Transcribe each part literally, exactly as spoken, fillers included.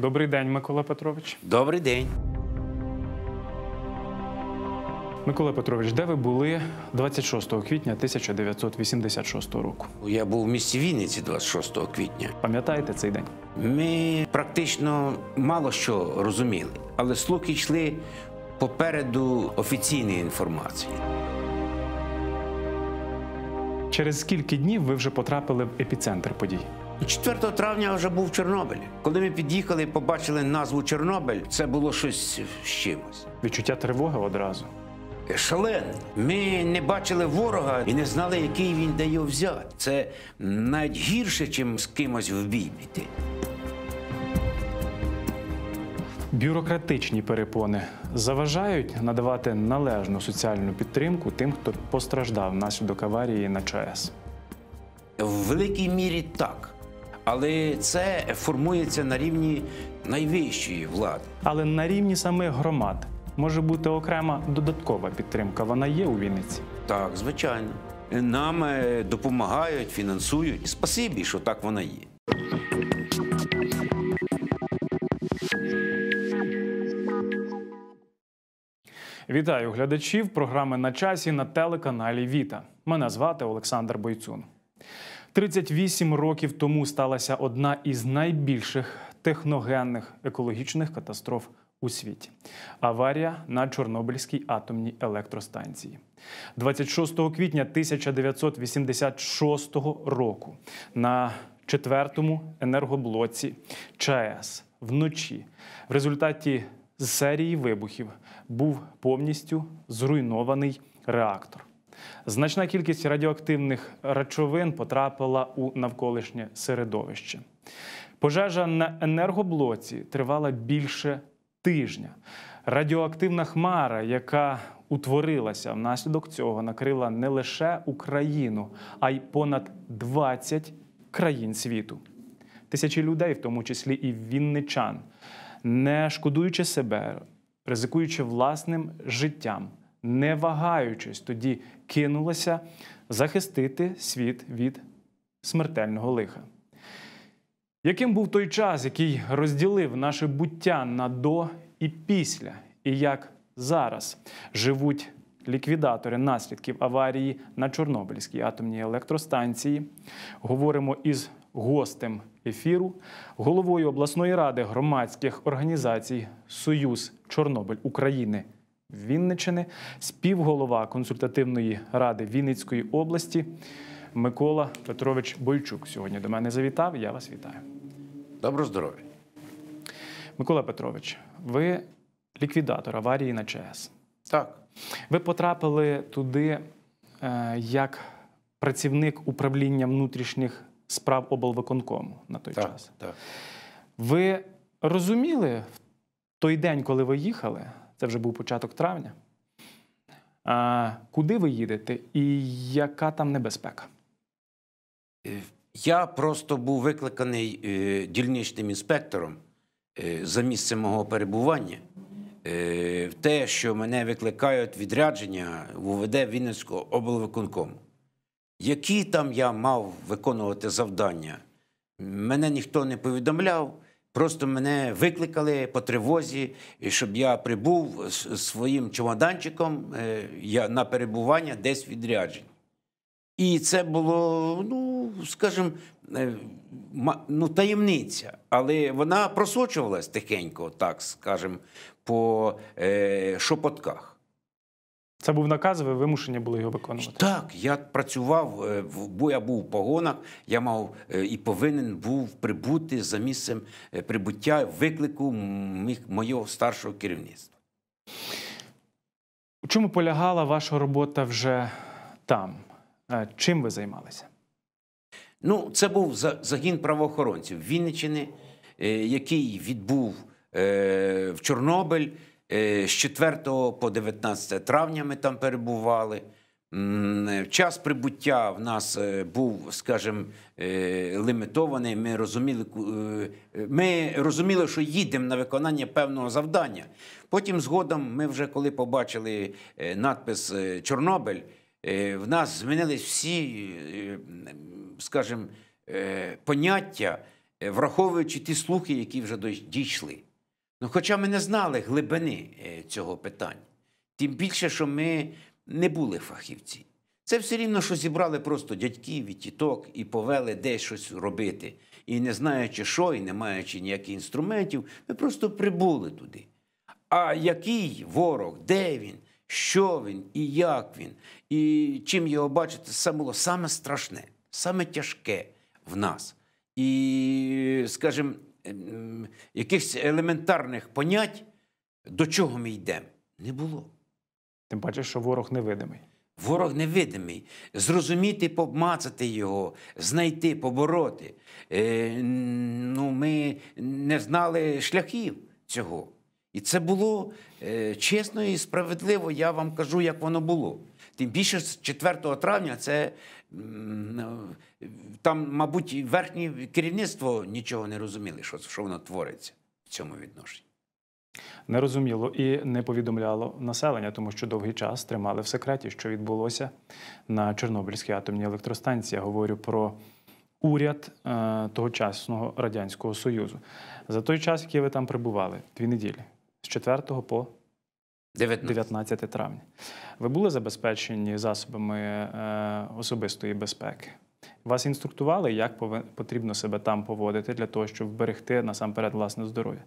Добрий день, Микола Петрович. Добрий день. Микола Петрович, де ви були двадцять шостого квітня тисяча дев'ятсот вісімдесят шостого року? Я був в місті Вінниці двадцять шостого квітня. Пам'ятаєте цей день? Ми практично мало що розуміли, але слухи йшли попереду офіційної інформації. Через скільки днів ви вже потрапили в епіцентр подій? четвертого травня я вже був в Чорнобилі. Коли ми під'їхали і побачили назву Чорнобиль, це було щось з чимось. Відчуття тривоги одразу. Шалене. Ми не бачили ворога і не знали, який він дає взяти. Це навіть гірше, ніж з кимось в бій піти. Бюрократичні перепони заважають надавати належну соціальну підтримку тим, хто постраждав внаслідок аварії на ЧАЕС? В великій мірі так. Але це формується на рівні найвищої влади. Але на рівні самих громад може бути окрема додаткова підтримка. Вона є у Вінниці? Так, звичайно. Нам допомагають, фінансують. Спасибі, що так вона є. Вітаю глядачів програми «На часі» на телеканалі «Віта». Мене звати Олександр Бойцун. тридцять вісім років тому сталася одна із найбільших техногенних екологічних катастроф у світі – аварія на Чорнобильській атомній електростанції. двадцять шостого квітня тисяча дев'ятсот вісімдесят шостого року на четвертому енергоблоці ЧАЕС вночі в результаті серії вибухів був повністю зруйнований реактор. Значна кількість радіоактивних речовин потрапила у навколишнє середовище. Пожежа на енергоблоці тривала більше тижня. Радіоактивна хмара, яка утворилася внаслідок цього, накрила не лише Україну, а й понад двадцять країн світу. Тисячі людей, в тому числі і вінничан, не шкодуючи себе, ризикуючи власним життям, не вагаючись, тоді кинулася захистити світ від смертельного лиха. Яким був той час, який розділив наше буття на до і після, і як зараз живуть ліквідатори наслідків аварії на Чорнобильській атомній електростанції, говоримо із гостем ефіру, головою обласної ради громадських організацій «Союз Чорнобиль України» Вінниччини, співголова консультативної ради Вінницької області Микола Петрович Бойчук сьогодні до мене завітав. Я вас вітаю. Доброго здоров'я. Микола Петрович, ви ліквідатор аварії на ЧАЕС. Так. Ви потрапили туди е, як працівник управління внутрішніх справ облвиконкому на той так, час. Так. Ви розуміли в той день, коли ви їхали, це вже був початок травня, а, куди ви їдете і яка там небезпека? Я просто був викликаний е, дільничним інспектором е, за місцем мого перебування. Е, в те, що мене викликають відрядження в УВД Вінницького облвиконкому. Які там я мав виконувати завдання, мене ніхто не повідомляв. Просто мене викликали по тривозі, щоб я прибув з своїм чемоданчиком на перебування десь відряджень. І це було, ну, скажімо, ну, таємниця. Але вона просочувалась тихенько, так скажімо, по е, шепотках. Це був наказ, ви вимушені були його виконувати? Так, я працював, бо я був у погонах, я мав і повинен був прибути за місцем прибуття виклику моєго старшого керівництва. У чому полягала ваша робота вже там? Чим ви займалися? Ну, це був загін правоохоронців Вінниччини, який відбув в Чорнобиль. З четвертого по дев'ятнадцяте травня ми там перебували. Час прибуття в нас був, скажімо, лімітований. Ми розуміли, ми розуміли, що їдемо на виконання певного завдання. Потім згодом ми вже, коли побачили надпис «Чорнобиль», в нас змінились всі, скажімо, поняття е, враховуючи ті слухи, які вже дой- дійшли. Ну, хоча ми не знали глибини е, цього питання. Тим більше, що ми не були фахівці. Це все рівно, що зібрали просто дядьків і тіток і повели десь щось робити. І не знаючи що, і не маючи ніяких інструментів, ми просто прибули туди. А який ворог, де він, що він і як він, і чим його бачити, це було саме страшне, саме тяжке в нас. І, скажімо, ем, якихось елементарних понять, до чого ми йдемо, не було. Тим паче, що ворог невидимий. Ворог невидимий. Зрозуміти, помацати його, знайти, побороти. Е, ну, ми не знали шляхів цього. І це було е, чесно і справедливо, я вам кажу, як воно було. Тим більше з четвертого травня це, м, там, мабуть, і верхнє керівництво нічого не розуміли, що, що воно твориться в цьому відношенні. Не розуміло і не повідомляло населення, тому що довгий час тримали в секреті, що відбулося на Чорнобильській атомній електростанції. Я говорю про уряд е, тогочасного Радянського Союзу. За той час, який ви там перебували, дві неділі, з четвертого по дев'ятнадцяте травня, ви були забезпечені засобами е, особистої безпеки? Вас інструктували, як повин- потрібно себе там поводити для того, щоб вберегти насамперед власне здоров'я?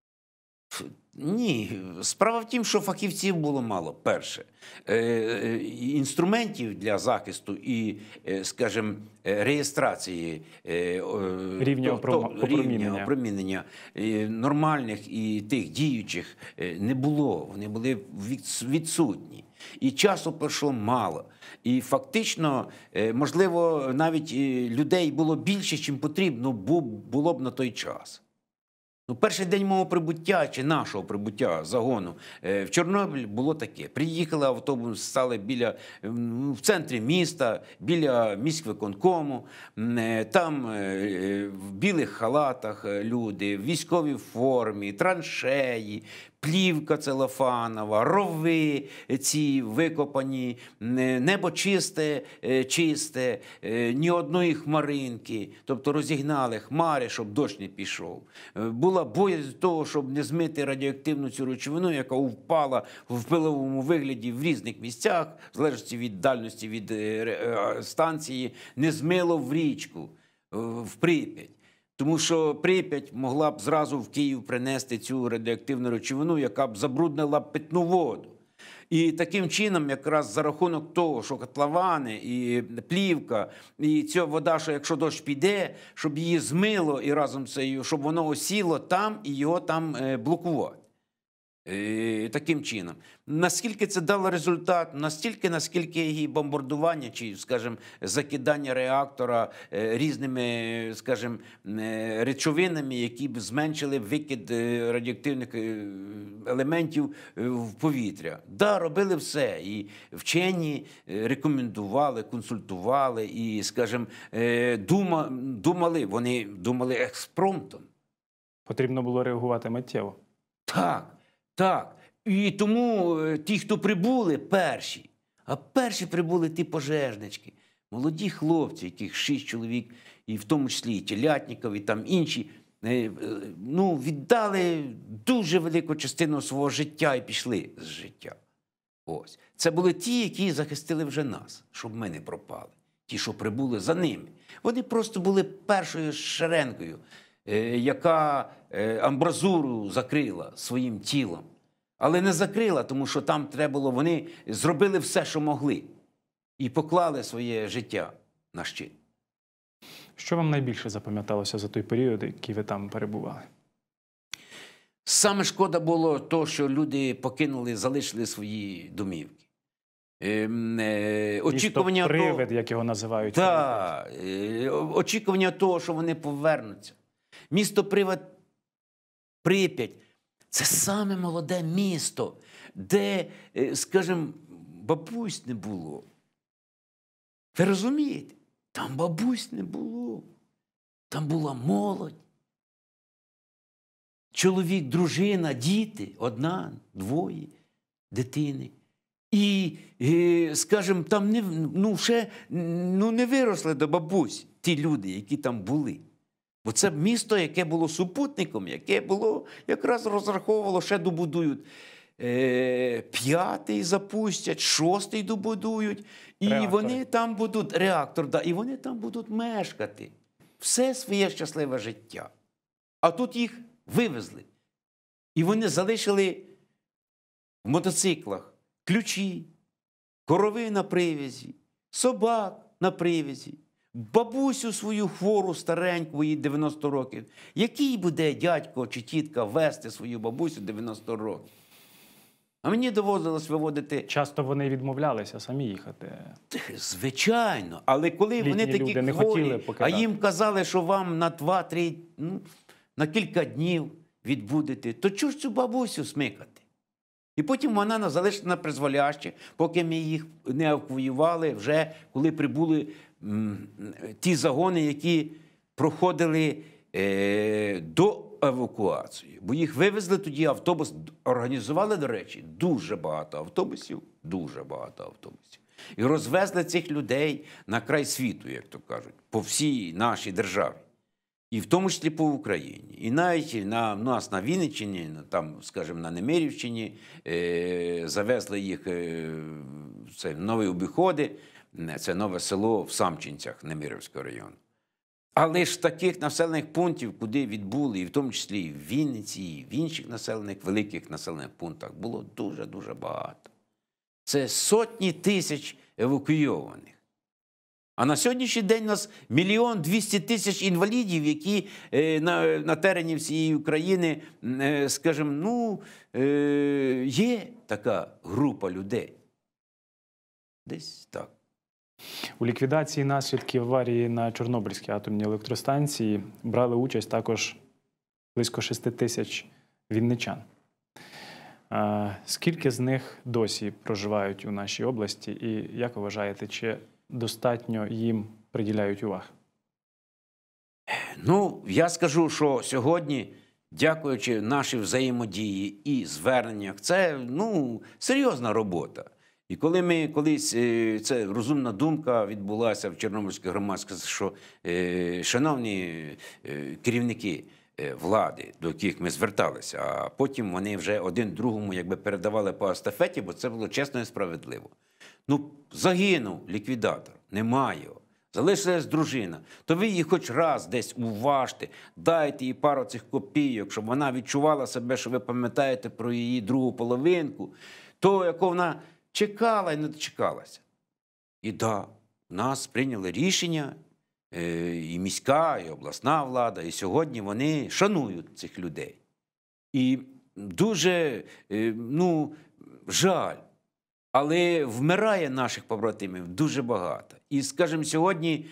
Ні, справа в тім, що фахівців було мало, перше. Е, е, інструментів для захисту і, е, скажімо, е, реєстрації е, Рівня то- опром- то- рівня опромінення. опромінення е, нормальних і тих діючих е, не було. Вони були від- відсутні. І часу пройшло мало. І фактично, е, можливо, навіть е, людей було більше, чим потрібно бу- було б на той час. Ну, перший день мого прибуття, чи нашого прибуття, загону, е, в Чорнобиль було таке. Приїхали автобус, стали біля, м, в центрі міста, біля міськвиконкому. М, е, Там е, в білих халатах е, люди, в військовій формі, траншеї, плівка целофанова, рови ці викопані, м, е, небо чисте, е, чисте, е, ні одної хмаринки. Тобто розігнали хмари, щоб дощ не пішов. Е, Була боязнь того, щоб не змити радіоактивну цю речовину, яка впала в пиловому вигляді в різних місцях, в залежності від дальності від е, ре- е, станції, не змило в річку, е, в Прип'ять. Тому що Прип'ять могла б зразу в Київ принести цю радіоактивну речовину, яка б забруднила б питну воду. І таким чином, якраз за рахунок того, що котловани і плівка, і ця вода, що якщо дощ піде, щоб її змило і разом з цим, щоб воно осіло там і його там е, блокувати. Е, Таким чином. Наскільки це дало результат? Настільки, наскільки і бомбардування, чи, скажімо, закидання реактора е, різними, скажімо, е, речовинами, які б зменшили викид е, радіоактивних е, елементів е, в повітря. Да, робили все. І вчені е, рекомендували, консультували і, скажімо, е, дума, думали, вони думали експромтом. Потрібно було реагувати миттєво. Так, так. І тому е, ті, хто прибули, перші, а перші прибули ті пожежнички, молоді хлопці, яких шість чоловік, і в тому числі і Телятніков, і там інші, е, е, ну, віддали дуже велику частину свого життя і пішли з життя. Ось. Це були ті, які захистили вже нас, щоб ми не пропали. Ті, що прибули за ними. Вони просто були першою шеренкою, е, яка е, амбразуру закрила своїм тілом. Але не закрила, тому що там треба було, вони зробили все, що могли. І поклали своє життя на щит. Що вам найбільше запам'яталося за той період, який ви там перебували? Саме шкода було то, що люди покинули, залишили свої домівки. Ем, е, очікування Місто того, привид, як його називають. та, е, очікування того, що вони повернуться. Місто привид Прип'ять – це саме молоде місто, де, е, скажімо, бабусь не було. Ви розумієте? Там бабусь не було. Там була молодь. Чоловік, дружина, діти, одна, двоє дитини. І, е, скажімо, там не, ну, ще ну, не виросли до бабусь ті люди, які там були. Бо це місто, яке було супутником, яке було, якраз розраховувало, ще добудують. Е, п'ятий запустять, шостий добудують, і Реактори. вони там будуть, реактор, да, і вони там будуть мешкати. Все своє щасливе життя. А тут їх вивезли. І вони залишили в мотоциклах ключі, корови на привязі, собак на привязі, бабусю свою хвору, стареньку, їй дев'яносто років. Який буде дядько чи тітка вести свою бабусю дев'яносто років? А мені доводилось виводити... Часто вони відмовлялися самі їхати. Звичайно. Але коли Літні вони такі люди не хворі, хотіли а покидати. їм казали, що вам на два-три, ну, на кілька днів відбудете, то чого ж цю бабусю смикати? І потім вона залишила на призволяще, поки ми їх не евакуювали, вже коли прибули м, ті загони, які проходили е, до евакуації. Бо їх вивезли тоді, автобус організували, до речі, дуже багато автобусів, дуже багато автобусів. І розвезли цих людей на край світу, як то кажуть, по всій нашій державі. І в тому числі по Україні. І навіть на, у нас на Вінниччині, там, скажімо, на Немирівщині, е, завезли їх е, в це нові обіходи, це нове село в Самчинцях Немирівського району. Але ж таких населених пунктів, куди відбули, і в тому числі і в Вінниці, і в інших населених, великих населених пунктах, було дуже-дуже багато. Це сотні тисяч евакуйованих. А на сьогоднішній день у нас мільйон двісті тисяч інвалідів, які е, на, на терені всієї України, е, скажімо, ну, е, є така група людей. Десь так. У ліквідації наслідків аварії на Чорнобильській атомній електростанції брали участь також близько шести тисяч вінничан. Скільки з них досі проживають у нашій області і, як ви вважаєте, чи достатньо їм приділяють уваги? Ну, я скажу, що сьогодні, дякуючи нашій взаємодії і зверненнях, це, ну, серйозна робота. І коли ми колись, це розумна думка відбулася в Чорнобильській громадськості, що е, шановні е, керівники е, влади, до яких ми зверталися, а потім вони вже один другому якби передавали по естафеті, бо це було чесно і справедливо. Ну, загинув ліквідатор, немає його. Залишилась дружина, то ви її хоч раз десь уважте, дайте їй пару цих копійок, щоб вона відчувала себе, що ви пам'ятаєте про її другу половинку, то, яку вона чекала і не дочекалася. І да, в нас прийняли рішення, і міська, і обласна влада, і сьогодні вони шанують цих людей. І дуже, ну, жаль, але вмирає наших побратимів дуже багато. І, скажімо, сьогодні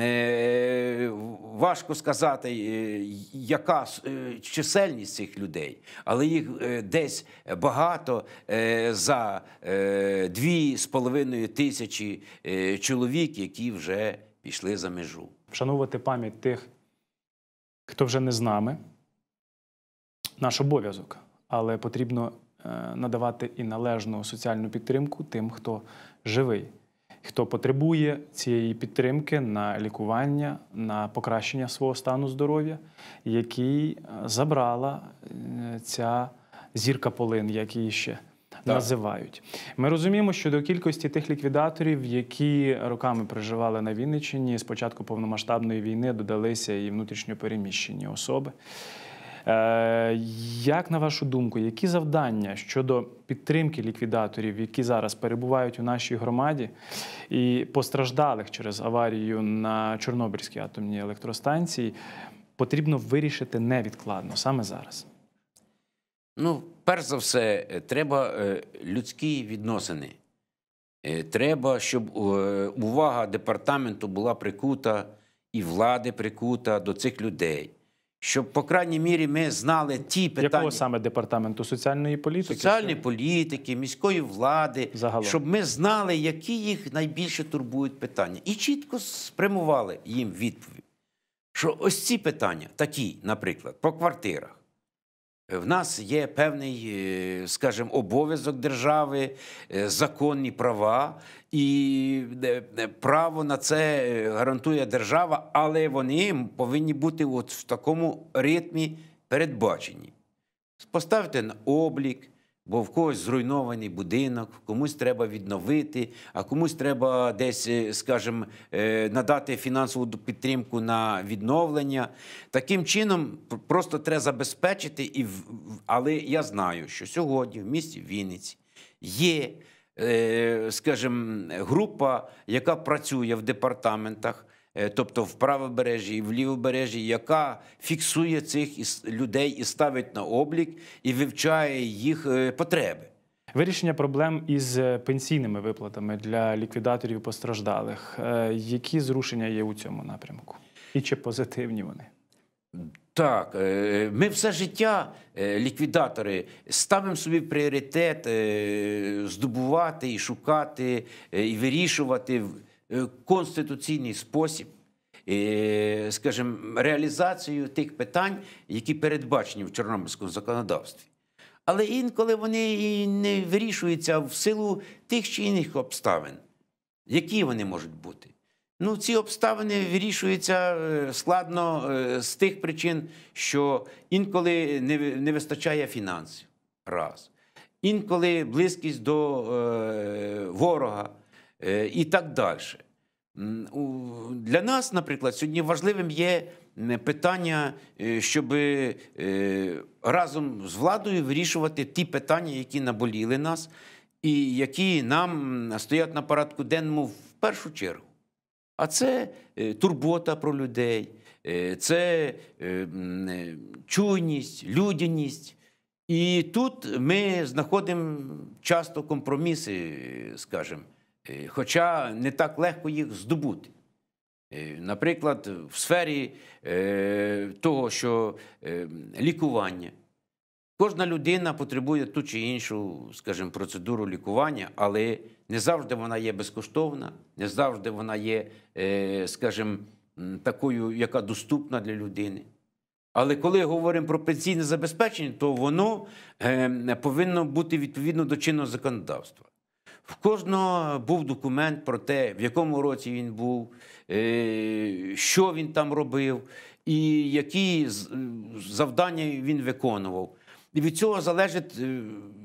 е, важко сказати, е, яка е, чисельність цих людей, але їх е, десь багато е, за е, дві з половиною тисячі е, чоловік, які вже пішли за межу. Вшанувати пам'ять тих, хто вже не з нами, наш обов'язок, але потрібно надавати і належну соціальну підтримку тим, хто живий, хто потребує цієї підтримки на лікування, на покращення свого стану здоров'я, який забрала ця зірка полин, як її ще так називають. Ми розуміємо, що до кількості тих ліквідаторів, які роками проживали на Вінниччині, з початку повномасштабної війни додалися і внутрішньо переміщені особи. Як, на вашу думку, які завдання щодо підтримки ліквідаторів, які зараз перебувають у нашій громаді, і постраждалих через аварію на Чорнобильській атомній електростанції, потрібно вирішити невідкладно, саме зараз? Ну, перш за все, треба людські відносини. Треба, щоб увага департаменту була прикута і влади прикута до цих людей. Щоб, по крайній мірі, ми знали ті питання... Якого саме департаменту? Соціальної політики? Соціальної політики, міської влади. Загалом. Щоб ми знали, які їх найбільше турбують питання. І чітко спрямували їм відповідь. Що ось ці питання, такі, наприклад, по квартирах. В нас є певний, е, скажімо, обов'язок держави, е, законні права, і е, е, право на це е, гарантує держава, але вони повинні бути от в такому ритмі передбачені. Поставити на облік, бо в когось зруйнований будинок, комусь треба відновити, а комусь треба десь, е, скажімо, е, надати фінансову підтримку на відновлення. Таким чином, пр- просто треба забезпечити, і, в- в- але я знаю, що сьогодні в місті Вінниці є, е, скажімо, група, яка працює в департаментах, е, тобто в правобережжі і в лівобережжі, яка фіксує цих іс- людей і ставить на облік, і вивчає їх е, потреби. Вирішення проблем із е, пенсійними виплатами для ліквідаторів постраждалих. Е, Які зрушення є у цьому напрямку? І чи позитивні вони? Так, е, ми все життя, е, ліквідатори, ставимо собі в пріоритет е, здобувати і шукати, е, і вирішувати в е, конституційний спосіб, е, скажімо, реалізацію тих питань, які передбачені в чорнобильському законодавстві. Але інколи вони і не вирішуються в силу тих чи інших обставин. Які вони можуть бути? Ну, ці обставини вирішуються е, складно е, з тих причин, що інколи не, ви- не вистачає фінансів. Раз. Інколи близькість до е, ворога е, і так далі. М, у- Для нас, наприклад, сьогодні важливим є м, питання, щоб разом з владою вирішувати ті питання, які наболіли нас, і які нам стоять на порядку денному в першу чергу. А це е, турбота про людей, е, це е, м, е, чуйність, людяність. І тут ми знаходимо часто компроміси, скажімо, е, хоча не так легко їх здобути. Е, Наприклад, в сфері е, того, що е, лікування. Кожна людина потребує ту чи іншу, скажімо, процедуру лікування, але не завжди вона є безкоштовна, не завжди вона є, е, скажімо, м, такою, яка доступна для людини. Але коли говоримо про пенсійне забезпечення, то воно е, повинно бути відповідно до чинного законодавства. В кожного був документ про те, в якому році він був, е, що він там робив, і які з- завдання він виконував. І від цього залежить е,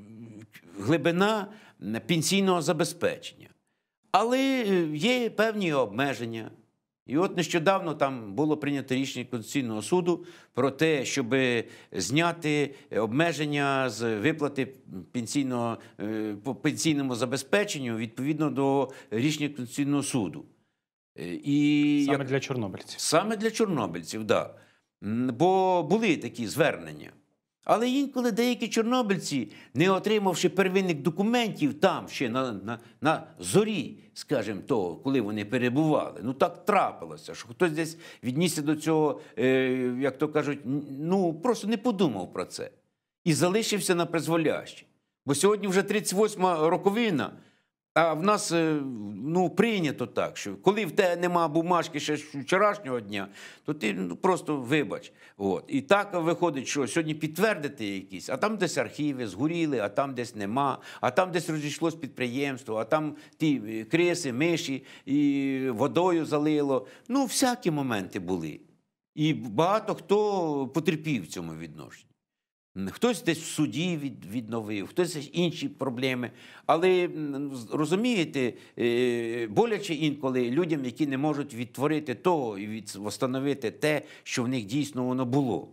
глибина пенсійного забезпечення. Але е, є певні обмеження. І от нещодавно там було прийнято рішення Конституційного суду про те, щоб зняти обмеження з виплати пенсійного, е, по пенсійному забезпеченню відповідно до рішення Конституційного суду. Е, І Саме як- для чорнобильців. Саме для чорнобильців, так. Да. Бо були такі звернення. Але інколи деякі чорнобильці, не отримавши первинних документів там ще на, на, на зорі, скажімо, того, коли вони перебували, ну так трапилося, що хтось десь віднісся до цього, е, як то кажуть, ну просто не подумав про це. І залишився на призволяще. Бо сьогодні вже тридцять восьма роковина, а в нас е, ну, прийнято так, що коли в тебе нема бумажки ще з вчорашнього дня, то ти ну, просто вибач. От. І так виходить, що сьогодні підтвердити якісь, а там десь архіви згоріли, а там десь нема, а там десь розійшлось підприємство, а там ті е, криси, миші, і водою залило. Ну, всякі моменти були. І багато хто потерпів в цьому відношенні. Хтось десь в суді від, відновив, хтось інші проблеми. Але, м, розумієте, е, боляче інколи людям, які не можуть відтворити того і від, встановити те, що в них дійсно воно було.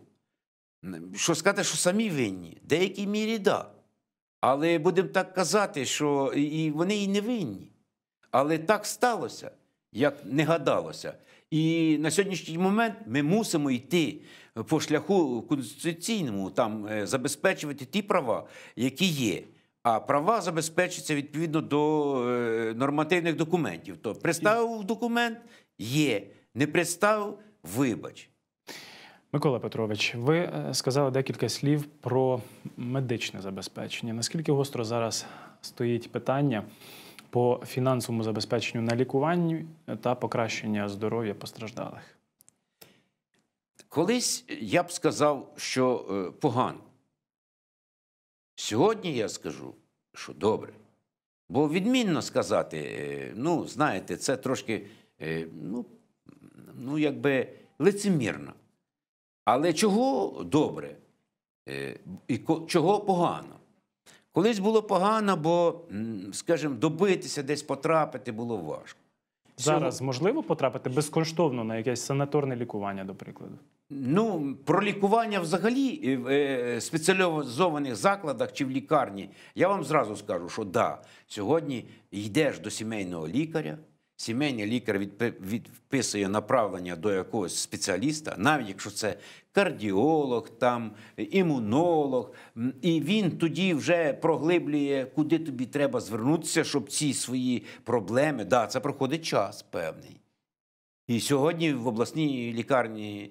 Що сказати, що самі винні? В деякій мірі – да. Але будемо так казати, що і вони і не винні. Але так сталося, як не гадалося. І на сьогоднішній момент ми мусимо йти по шляху конституційному, там е, забезпечувати ті права, які є. А права забезпечуються відповідно до е, нормативних документів. То представив документ – є, не представив – вибач. Микола Петрович, ви е, сказали декілька слів про медичне забезпечення. Наскільки гостро зараз стоїть питання по фінансовому забезпеченню на лікуванні та покращення здоров'я постраждалих? Колись я б сказав, що е, погано. Сьогодні я скажу, що добре. Бо відмінно сказати, е, ну, знаєте, це трошки, е, ну, ну, якби лицемірно. Але чого добре? Е, і ко- чого погано? Колись було погано, бо, м, скажімо, добитися, десь потрапити було важко. Зараз можливо потрапити безкоштовно на якесь санаторне лікування, до прикладу? Ну, про лікування взагалі в е, спеціалізованих закладах чи в лікарні, я вам зразу скажу, що да, сьогодні йдеш до сімейного лікаря, сімейний лікар відпи- відписує направлення до якогось спеціаліста, навіть якщо це кардіолог, там, імунолог, м, і він тоді вже проглиблює, куди тобі треба звернутися, щоб ці свої проблеми, да, це проходить час певний. І сьогодні в обласній лікарні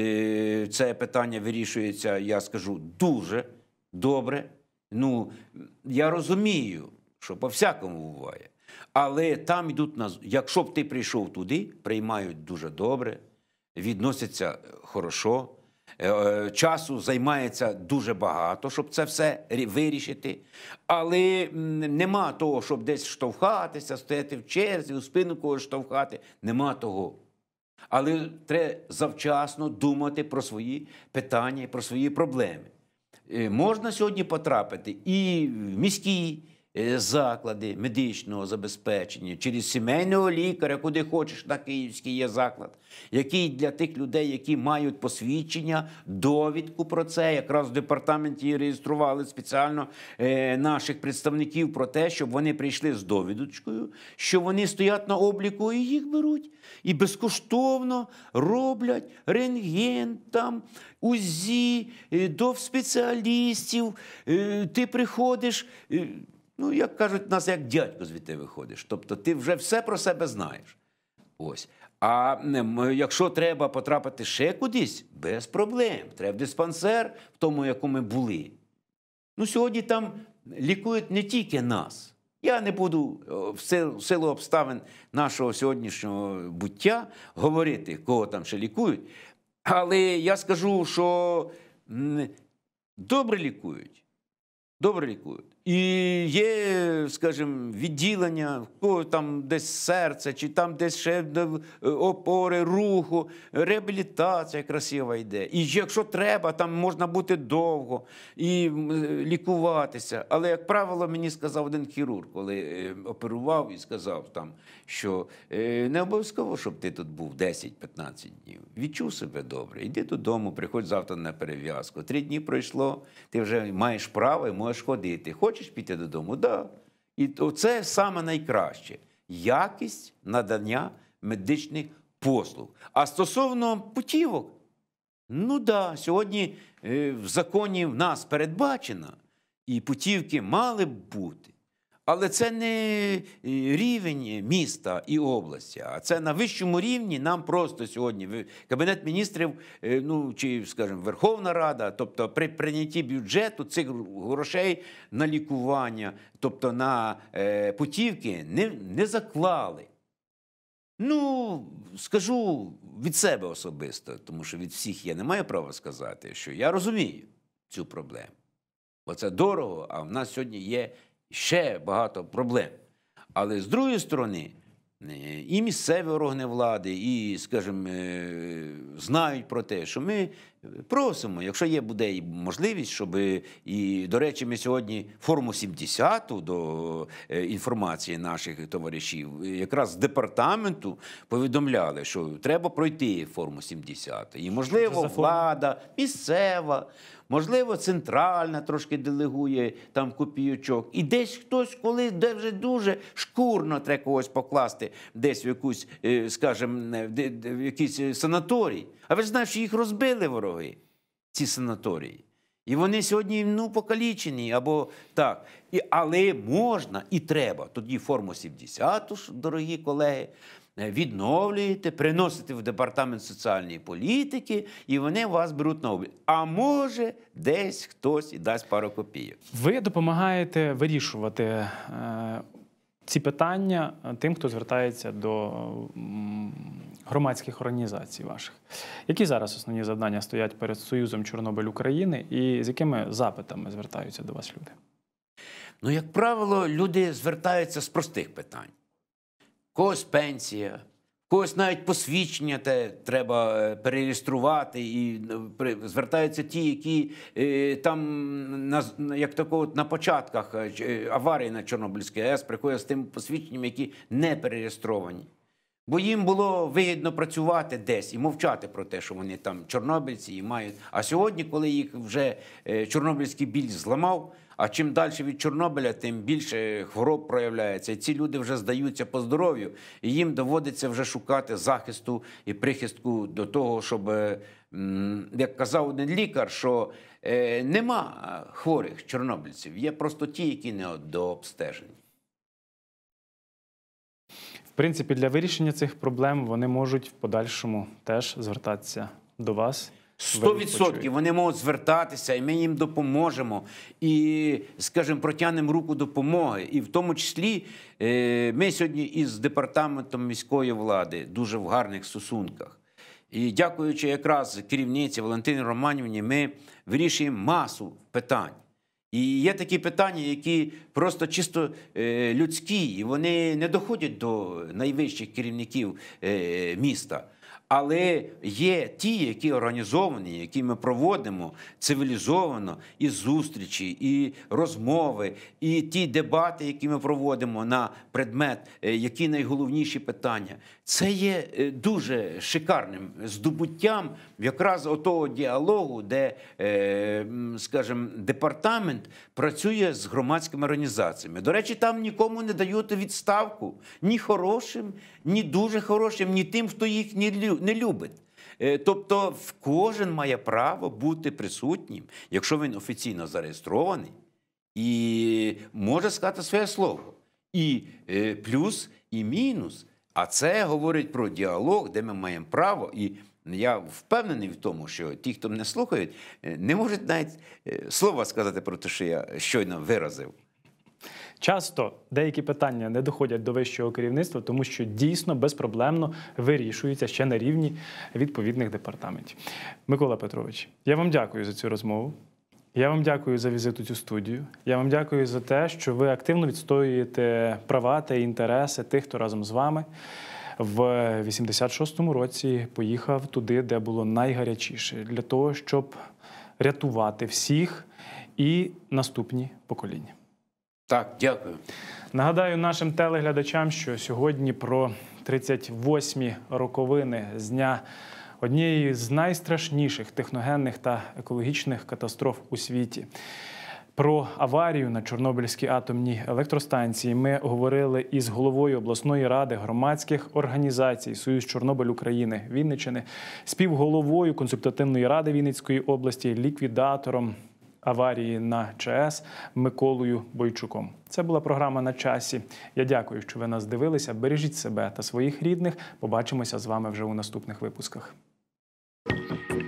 е, це питання вирішується, я скажу, дуже добре. Ну, я розумію, що по-всякому буває. Але там йдуть, на... якщо б ти прийшов туди, приймають дуже добре, відносяться хорошо, е, часу займається дуже багато, щоб це все рі- вирішити. Але м, нема того, щоб десь штовхатися, стояти в черзі, у спину когось штовхати. Нема того. Але треба завчасно думати про свої питання, про свої проблеми. Е, Можна сьогодні потрапити і в міські е, заклади медичного забезпечення, через сімейного лікаря, куди хочеш, на Київський є заклад, який для тих людей, які мають посвідчення, довідку про це, якраз в департаменті реєстрували спеціально е, наших представників про те, щоб вони прийшли з довідочкою, що вони стоять на обліку і їх беруть. І безкоштовно роблять рентген, там, УЗІ, е, до спеціалістів. Е, Ти приходиш, е, ну, як кажуть, в нас як дядько звідти виходиш. Тобто ти вже все про себе знаєш. Ось. А м, якщо треба потрапити ще кудись, без проблем. Треба в диспансер, в тому, якому ми були. Ну, сьогодні там лікують не тільки нас. Я не буду о, в силу, в силу обставин нашого сьогоднішнього буття говорити, кого там ще лікують. Але я скажу, що м, добре лікують. Добре лікують. І є, скажімо, відділення, в кого там десь серце, чи там десь ще е, опори руху, реабілітація красива йде. І якщо треба, там можна бути довго і м, лікуватися. Але, як правило, мені сказав один хірург, коли е, оперував і сказав там, що е, не обов'язково, щоб ти тут був десять-п'ятнадцять днів. Відчув себе добре, йди додому, приходь завтра на перев'язку. Три дні пройшло, ти вже маєш право і можеш ходити. Хочеш піти додому? Да. І це саме найкраще. Якість надання медичних послуг. А стосовно путівок, ну да, сьогодні е, в законі в нас передбачено, і путівки мали б бути. Але це не рівень міста і області, а це на вищому рівні нам просто сьогодні Кабінет міністрів, е, ну, чи, скажімо, Верховна Рада, тобто при прийнятті бюджету цих грошей на лікування, тобто на е, путівки, не, не заклали. Ну, скажу від себе особисто, тому що від всіх я не маю права сказати, що я розумію цю проблему. Бо це дорого, а в нас сьогодні є ще багато проблем. Але з другої сторони, і місцеві органи влади, і, скажімо, знають про те, що ми просимо, якщо є буде і можливість, щоб, і, до речі, ми сьогодні форму сімдесят до інформації наших товаришів, якраз з департаменту повідомляли, що треба пройти форму сімдесят. І, можливо, влада місцева, можливо, центральна трошки делегує там копійочок. І десь хтось, коли де вже дуже шкурно треба когось покласти десь в якусь, скажімо, в якийсь санаторій. А ви ж знаєте, що їх розбили вороги, ці санаторії. І вони сьогодні, ну, покалічені, або так. І, але можна і треба. Тоді форму сімдесят, дорогі колеги, відновлюєте, приносите в департамент соціальної політики, і вони вас беруть на облік. А може, десь хтось і дасть пару копійок. Ви допомагаєте вирішувати е, ці питання тим, хто звертається до м, громадських організацій ваших. Які зараз основні завдання стоять перед Союзом Чорнобиль України і з якими запитами звертаються до вас люди? Ну, як правило, люди звертаються з простих питань. Когось пенсія, когось навіть посвідчення те треба перереєструвати, і звертаються ті, які е, там, на, як тако, на початках аварії на Чорнобильській АЕС приходять з тим посвідченням, які не перереєстровані. Бо їм було вигідно працювати десь і мовчати про те, що вони там чорнобильці і мають. А сьогодні, коли їх вже е, чорнобильський біль зламав, а чим далі від Чорнобиля, тим більше хвороб проявляється. І ці люди вже здаються по здоров'ю, і їм доводиться вже шукати захисту і прихистку до того, щоб, як казав один лікар, що е, нема хворих чорнобильців, є просто ті, які не дообстежені. В принципі, для вирішення цих проблем вони можуть в подальшому теж звертатися до вас. Сто відсотків вони можуть звертатися, і ми їм допоможемо, і, скажімо, протягнемо руку допомоги. І в тому числі ми сьогодні із департаментом міської влади дуже в гарних стосунках. І дякуючи якраз керівниці Валентині Романівні, ми вирішуємо масу питань. І є такі питання, які просто чисто людські, і вони не доходять до найвищих керівників міста. Але є ті, які організовані, які ми проводимо цивілізовано, і зустрічі, і розмови, і ті дебати, які ми проводимо на предмет, які найголовніші питання. Це є дуже шикарним здобуттям якраз отого діалогу, де, скажімо, департамент працює з громадськими організаціями. До речі, там нікому не дають відставку. Ні хорошим, ні дуже хорошим, ні тим, хто їх не любить. Тобто кожен має право бути присутнім, якщо він офіційно зареєстрований, і може сказати своє слово. І плюс, і мінус. А це говорить про діалог, де ми маємо право. І я впевнений в тому, що ті, хто мене слухають, не можуть навіть слова сказати про те, що я щойно виразив. Часто деякі питання не доходять до вищого керівництва, тому що дійсно безпроблемно вирішуються ще на рівні відповідних департаментів. Микола Петрович, я вам дякую за цю розмову. Я вам дякую за візит у цю студію. Я вам дякую за те, що ви активно відстоюєте права та інтереси тих, хто разом з вами в вісімдесят шостому році поїхав туди, де було найгарячіше, для того, щоб рятувати всіх і наступні покоління. Так, дякую. Нагадаю нашим телеглядачам, що сьогодні про тридцять восьмі роковини з дня однієї з найстрашніших техногенних та екологічних катастроф у світі. Про аварію на Чорнобильській атомній електростанції ми говорили із головою обласної ради громадських організацій «Союз Чорнобиль України» Вінниччини, співголовою консультативної ради Вінницької області, ліквідатором аварії на ЧАЕС Миколою Бойчуком. Це була програма «На часі». Я дякую, що ви нас дивилися. Бережіть себе та своїх рідних. Побачимося з вами вже у наступних випусках.